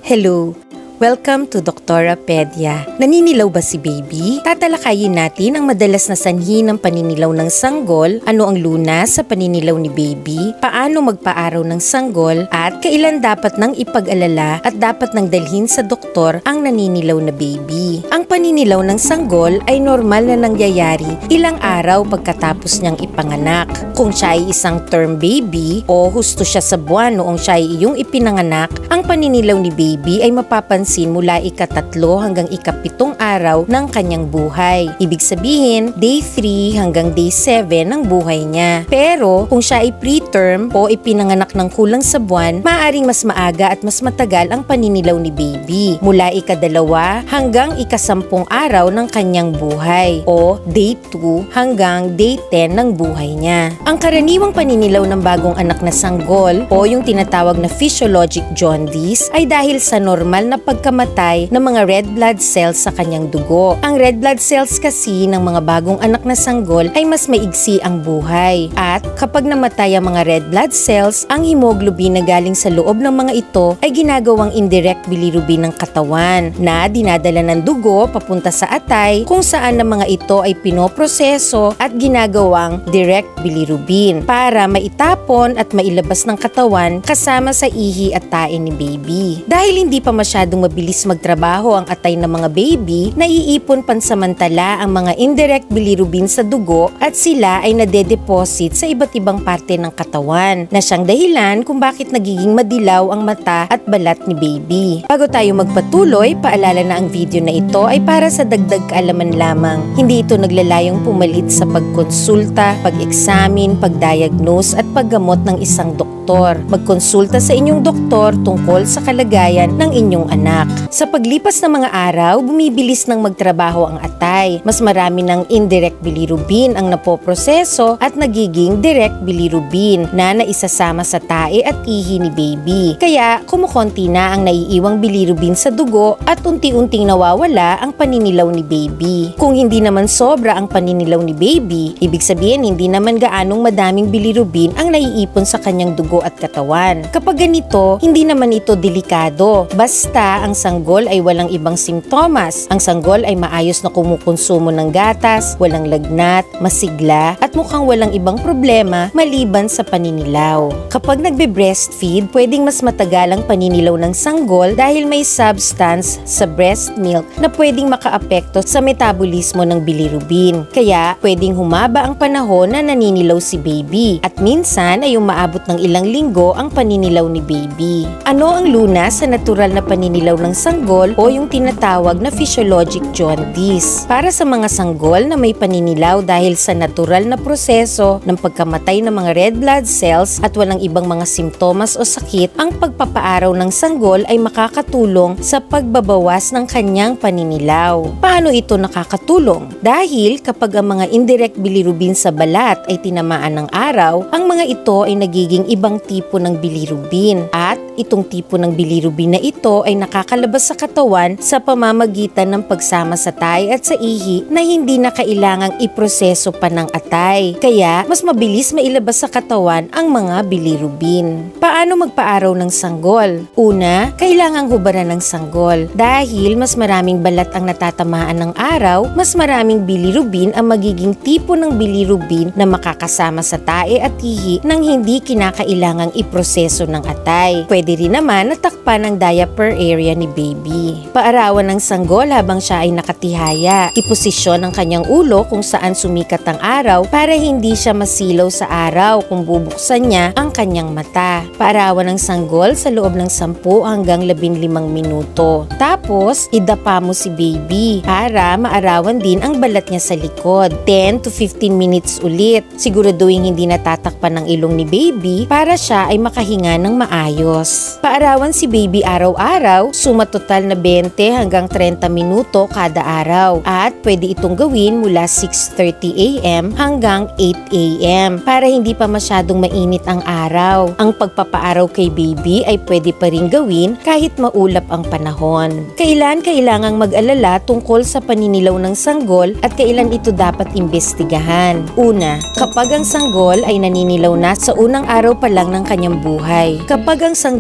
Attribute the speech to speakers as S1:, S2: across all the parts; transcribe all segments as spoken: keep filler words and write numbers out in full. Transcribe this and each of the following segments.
S1: Hello! Welcome to Doktora Pedia. Naninilaw ba si baby? Tatalakayin natin ang madalas na sanhi ng paninilaw ng sanggol, ano ang lunas sa paninilaw ni baby, paano magpaaraw ng sanggol, at kailan dapat nang ipag-alala at dapat nang dalhin sa doktor ang naninilaw na baby. Ang paninilaw ng sanggol ay normal na nangyayari ilang araw pagkatapos niyang ipanganak. Kung siya ay isang term baby o husto siya sa buwan noong siya ay iyong ipinanganak, ang paninilaw ni baby ay mapapansin mula ikatatlo hanggang ikapitong araw ng kanyang buhay. Ibig sabihin, day three hanggang day seven ng buhay niya. Pero kung siya ay preterm o ipinanganak ng kulang sa buwan, maaaring mas maaga at mas matagal ang paninilaw ni baby. Mula ikadalawa hanggang ikasampung araw ng kanyang buhay o day two hanggang day ten ng buhay niya. Ang karaniwang paninilaw ng bagong anak na sanggol o yung tinatawag na physiologic jaundice ay dahil sa normal na pagkamatay ng mga red blood cells sa kanyang dugo. Ang red blood cells kasi ng mga bagong anak na sanggol ay mas maigsi ang buhay. At kapag namatay ang mga red blood cells, ang hemoglobin na galing sa loob ng mga ito ay ginagawang indirect bilirubin ng katawan na dinadala ng dugo papunta sa atay kung saan ang mga ito ay pinoproseso at ginagawang direct bilirubin para maitapon at mailabas ng katawan kasama sa ihi at tae ni baby. Dahil hindi pa masyadong mabilis magtrabaho ang atay ng mga baby, naiipon pansamantala ang mga indirect bilirubin sa dugo at sila ay nade-deposit sa iba't ibang parte ng katawan na siyang dahilan kung bakit nagiging madilaw ang mata at balat ni baby. Bago tayo magpatuloy, paalala na ang video na ito ay para sa dagdag kaalaman lamang. Hindi ito naglalayong pumalit sa pagkonsulta, pag-examine, pag-diagnose at paggamot ng isang doktor. Magkonsulta sa inyong doktor tungkol sa kalagayan ng inyong anak. Sa paglipas ng mga araw, bumibilis ng magtrabaho ang atay. Mas marami ng indirect bilirubin ang napoproseso at nagiging direct bilirubin na naisasama sa tae at ihi ni baby. Kaya kumukonti na ang naiiwang bilirubin sa dugo at unti-unting nawawala ang paninilaw ni baby. Kung hindi naman sobra ang paninilaw ni baby, ibig sabihin hindi naman gaanong madaming bilirubin ang naiipon sa kanyang dugo at katawan. Kapag ganito, hindi naman ito delikado. Basta ang sanggol ay walang ibang simptomas. Ang sanggol ay maayos na kumukonsumo ng gatas, walang lagnat, masigla, at mukhang walang ibang problema maliban sa paninilaw. Kapag nagbe-breastfeed, pwedeng mas matagal ang paninilaw ng sanggol dahil may substance sa breast milk na pwedeng makaapekto sa metabolismo ng bilirubin. Kaya, pwedeng humaba ang panahon na naninilaw si baby at minsan ay umaabot ng ilang linggo ang paninilaw ni baby. Ano ang lunas sa natural na paninilaw ng sanggol o yung tinatawag na physiologic jaundice? Para sa mga sanggol na may paninilaw dahil sa natural na proseso ng pagkamatay ng mga red blood cells at walang ibang mga simptomas o sakit, ang pagpapaaraw ng sanggol ay makakatulong sa pagbabawas ng kanyang paninilaw. Paano ito nakakatulong? Dahil kapag ang mga indirect bilirubin sa balat ay tinamaan ng araw, ang mga ito ay nagiging ibang tipo ng bilirubin at itong tipo ng bilirubin na ito ay nakakalabas sa katawan sa pamamagitan ng pagsama sa tae at sa ihi na hindi na kailangang iproseso pa ng atay. Kaya, mas mabilis mailabas sa katawan ang mga bilirubin. Paano magpaaraw ng sanggol? Una, kailangang hubaran ng sanggol. Dahil mas maraming balat ang natatamaan ng araw, mas maraming bilirubin ang magiging tipo ng bilirubin na makakasama sa tae at ihi nang hindi kinakailangang iproseso ng atay. Pwede rin naman natakpan ang diaper area ni baby. Paarawan ng sanggol habang siya ay nakatihaya. Iposisyon ang kanyang ulo kung saan sumikat ang araw para hindi siya masilaw sa araw kung bubuksan niya ang kanyang mata. Paarawan ng sanggol sa loob ng sampu hanggang labing limang minuto. Tapos, idapa mo si baby para maarawan din ang balat niya sa likod. ten to fifteen minutes ulit. Siguraduhin hindi natatakpan ng ilong ni baby para siya ay makahinga ng maayos. Paarawan si baby araw-araw, suma total na twenty hanggang thirty minuto kada araw. At pwede itong gawin mula six thirty a m hanggang eight a m para hindi pa masyadong mainit ang araw. Ang pagpapaaraw kay baby ay pwede pa rin gawin kahit maulap ang panahon. Kailan kailangang mag-alala tungkol sa paninilaw ng sanggol at kailan ito dapat imbestigahan? Una, kapag ang sanggol ay naninilaw na sa unang araw pa lang ng kanyang buhay. Kapag ang sanggol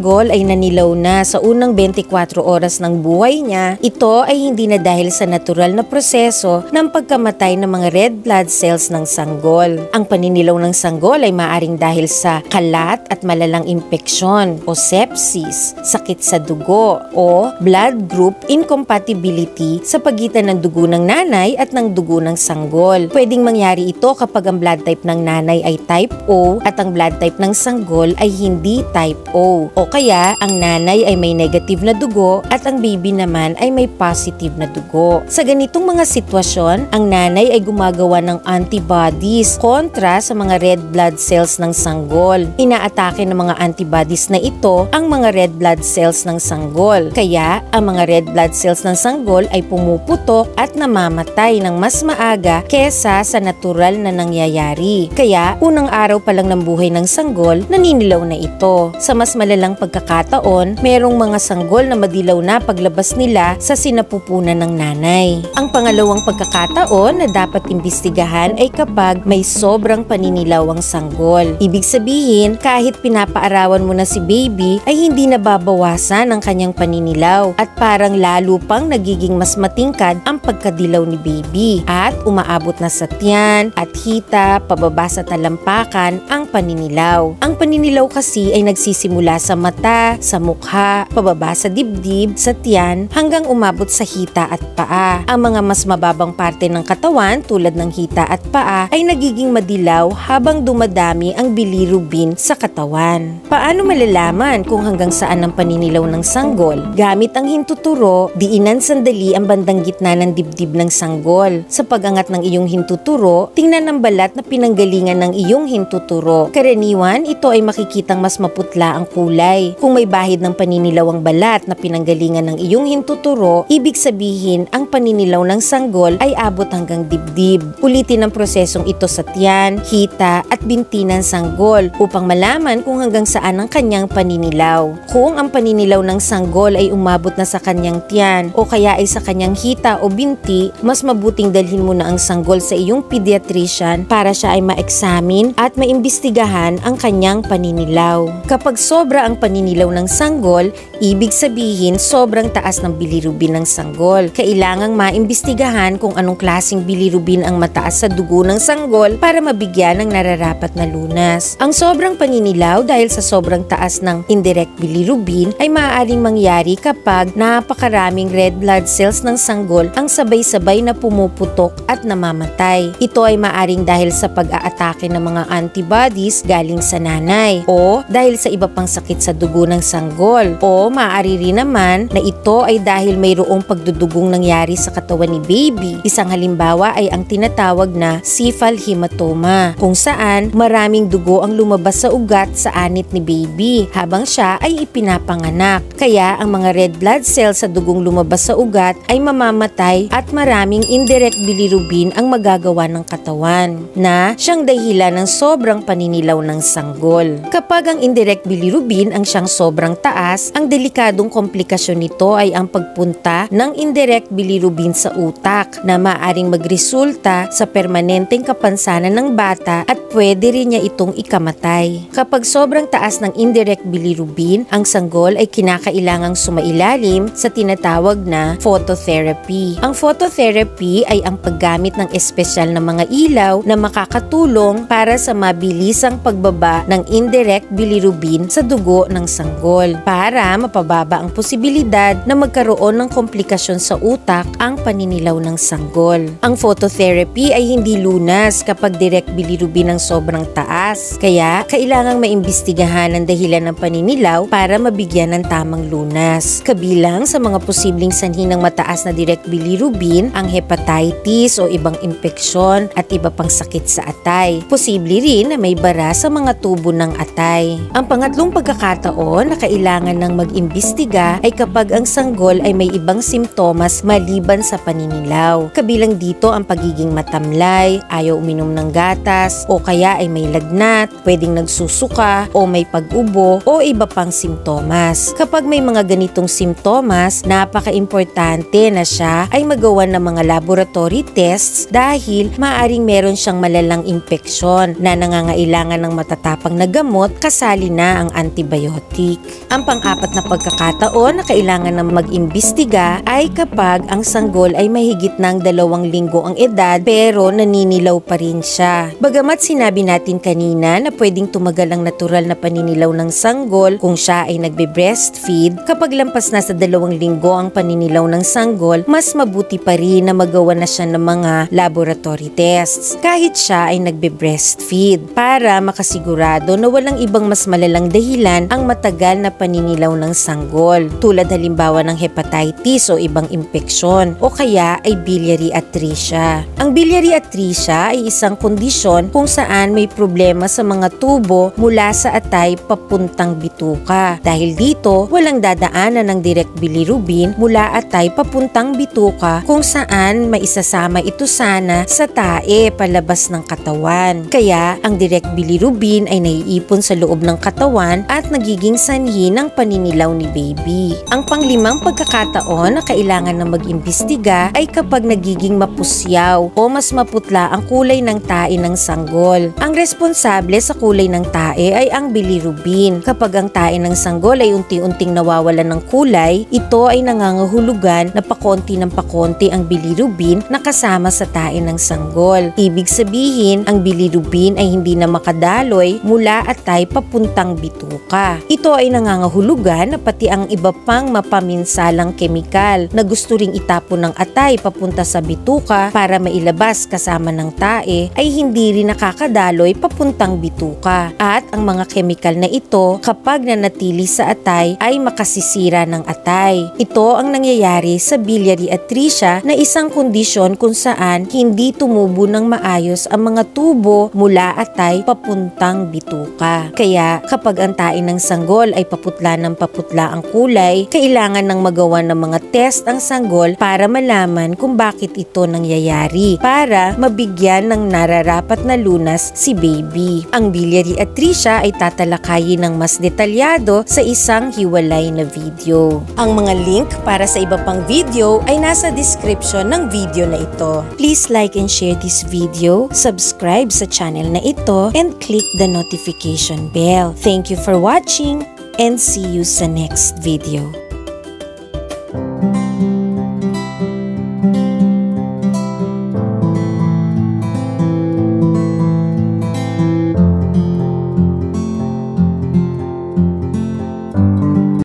S1: sanggol ay nanilaw na sa unang twenty-four oras ng buhay niya, ito ay hindi na dahil sa natural na proseso ng pagkamatay ng mga red blood cells ng sanggol. Ang paninilaw ng sanggol ay maaring dahil sa kalat at malalang impeksyon o sepsis, sakit sa dugo o blood group incompatibility sa pagitan ng dugo ng nanay at ng dugo ng sanggol. Pwedeng mangyari ito kapag ang blood type ng nanay ay type O at ang blood type ng sanggol ay hindi type O. O kaya ang nanay ay may negative na dugo at ang baby naman ay may positive na dugo. Sa ganitong mga sitwasyon, ang nanay ay gumagawa ng antibodies kontra sa mga red blood cells ng sanggol. Inaatake ng mga antibodies na ito ang mga red blood cells ng sanggol. Kaya ang mga red blood cells ng sanggol ay pumuputok at namamatay ng mas maaga kesa sa natural na nangyayari. Kaya unang araw pa lang ng buhay ng sanggol, naninilaw na ito. Sa mas malalang pagkakataon, merong mga sanggol na madilaw na paglabas nila sa sinapupunan ng nanay. Ang pangalawang pagkakataon na dapat imbestigahan ay kapag may sobrang paninilaw ang sanggol. Ibig sabihin, kahit pinapaarawan mo na si baby, ay hindi nababawasan ang kanyang paninilaw at parang lalo pang nagiging mas matingkad ang pagkadilaw ni baby at umaabot na sa tiyan at hita, pababa sa talampakan ang paninilaw. Ang paninilaw kasi ay nagsisimula sa mata, sa mukha, pababa sa dibdib, sa tiyan, hanggang umabot sa hita at paa. Ang mga mas mababang parte ng katawan tulad ng hita at paa ay nagiging madilaw habang dumadami ang bilirubin sa katawan. Paano malalaman kung hanggang saan ang paninilaw ng sanggol? Gamit ang hintuturo, diinan sandali ang bandang gitna ng dibdib ng sanggol. Sa pag-angat ng iyong hintuturo, tingnan ang balat na pinanggalingan ng iyong hintuturo. Karaniwan, ito ay makikitang mas maputla ang kulay. Kung may bahid ng paninilaw ang balat na pinanggalingan ng iyong hintuturo, ibig sabihin ang paninilaw ng sanggol ay abot hanggang dibdib. Ulitin ang prosesong ito sa tiyan, hita at binti ng sanggol upang malaman kung hanggang saan ang kanyang paninilaw. Kung ang paninilaw ng sanggol ay umabot na sa kanyang tiyan o kaya ay sa kanyang hita o binti, mas mabuting dalhin mo na ang sanggol sa iyong pediatrician para siya ay ma-examine at maimbestigahan ang kanyang paninilaw. Kapag sobra ang paninilaw ng sanggol, ibig sabihin sobrang taas ng bilirubin ng sanggol. Kailangang maimbestigahan kung anong klaseng bilirubin ang mataas sa dugo ng sanggol para mabigyan ng nararapat na lunas. Ang sobrang paninilaw dahil sa sobrang taas ng indirect bilirubin ay maaaring mangyari kapag napakaraming red blood cells ng sanggol ang sabay-sabay na pumuputok at namamatay. Ito ay maaaring dahil sa pag-aatake ng mga antibodies galing sa nanay o dahil sa iba pang sakit sa dugo ng sanggol o maaari rin naman na ito ay dahil mayroong pagdudugong nangyari sa katawan ni baby. Isang halimbawa ay ang tinatawag na cephal hematoma kung saan maraming dugo ang lumabas sa ugat sa anit ni baby habang siya ay ipinapanganak. Kaya ang mga red blood cells sa dugong lumabas sa ugat ay mamamatay at maraming indirect bilirubin ang magagawa ng katawan na siyang dahilan ng sobrang paninilaw ng sanggol. Kapag ang indirect bilirubin ang siyang sobrang taas, ang delikadong komplikasyon nito ay ang pagpunta ng indirect bilirubin sa utak na maaaring magresulta sa permanenteng kapansanan ng bata at pwede rin niya itong ikamatay. Kapag sobrang taas ng indirect bilirubin, ang sanggol ay kinakailangang sumailalim sa tinatawag na phototherapy. Ang phototherapy ay ang paggamit ng espesyal na mga ilaw na makakatulong para sa mabilisang pagbaba ng indirect bilirubin sa dugo ng sanggol para mapababa ang posibilidad na magkaroon ng komplikasyon sa utak ang paninilaw ng sanggol. Ang phototherapy ay hindi lunas kapag direct bilirubin ang sobrang taas, kaya kailangang maimbestigahan ang dahilan ng paninilaw para mabigyan ng tamang lunas. Kabilang sa mga posibleng sanhi ng mataas na direct bilirubin ang hepatitis o ibang impeksyon at iba pang sakit sa atay. Posible rin na may bara sa mga tubo ng atay. Ang pangatlong pagkakataon na kailangan ng mag-imbestiga ay kapag ang sanggol ay may ibang simptomas maliban sa paninilaw. Kabilang dito ang pagiging matamlay, ayaw uminom ng gatas, o kaya ay may lagnat, pwedeng nagsusuka, o may pag-ubo, o iba pang simptomas. Kapag may mga ganitong simptomas, napaka-importante na siya ay magawa ng mga laboratory tests dahil maaaring meron siyang malalang impeksyon na nangangailangan ng matatapang na gamot kasali na ang antibiotic. antibiotic. Ang pang-apat na pagkakataon na kailangan na mag-imbestiga ay kapag ang sanggol ay mahigit ng dalawang linggo ang edad pero naninilaw pa rin siya. Bagamat sinabi natin kanina na pwedeng tumagal ang natural na paninilaw ng sanggol kung siya ay nagbe-breastfeed, kapag lampas na sa dalawang linggo ang paninilaw ng sanggol, mas mabuti pa rin na magawa na siya ng mga laboratory tests kahit siya ay nagbe-breastfeed para makasigurado na walang ibang mas malalang dahilan ang matagal na paninilaw ng sanggol, tulad halimbawa ng hepatitis o ibang impeksyon o kaya ay biliary atresia. Ang biliary atresia ay isang kondisyon kung saan may problema sa mga tubo mula sa atay papuntang bituka. Dahil dito, walang dadaanan ng direct bilirubin mula atay papuntang bituka kung saan maisasama ito sana sa tae palabas ng katawan. Kaya ang direct bilirubin ay naiipon sa loob ng katawan at nagiging sanhi ng paninilaw ni baby. Ang panglimang pagkakataon na kailangan na mag-imbestiga ay kapag nagiging mapusyaw o mas maputla ang kulay ng tae ng sanggol. Ang responsable sa kulay ng tae ay ang bilirubin. Kapag ang tae ng sanggol ay unti-unting nawawalan ng kulay, ito ay nangangahulugan na pakonti ng pakonti ang bilirubin na kasama sa tae ng sanggol. Ibig sabihin, ang bilirubin ay hindi na makadaloy mula atay papuntang bituka. Ito ay nangangahulugan na pati ang iba pang mapaminsalang kemikal na gusto ring itapon ng atay papunta sa bituka para mailabas kasama ng tae ay hindi rin nakakadaloy papuntang bituka. At ang mga kemikal na ito kapag nanatili sa atay ay makasisira ng atay. Ito ang nangyayari sa biliary atresia na isang kondisyon kung saan hindi tumubo ng maayos ang mga tubo mula atay papuntang bituka. Kaya kapag ang tae ng sanggol ay paputla ng paputla ang kulay, kailangan ng magawa ng mga test ang sanggol para malaman kung bakit ito nangyayari para mabigyan ng nararapat na lunas si baby. Ang biliary atresia ay tatalakayin ng mas detalyado sa isang hiwalay na video. Ang mga link para sa iba pang video ay nasa description ng video na ito. Please like and share this video, subscribe sa channel na ito, and click the notification bell. Thank you for watching and see you sa next video.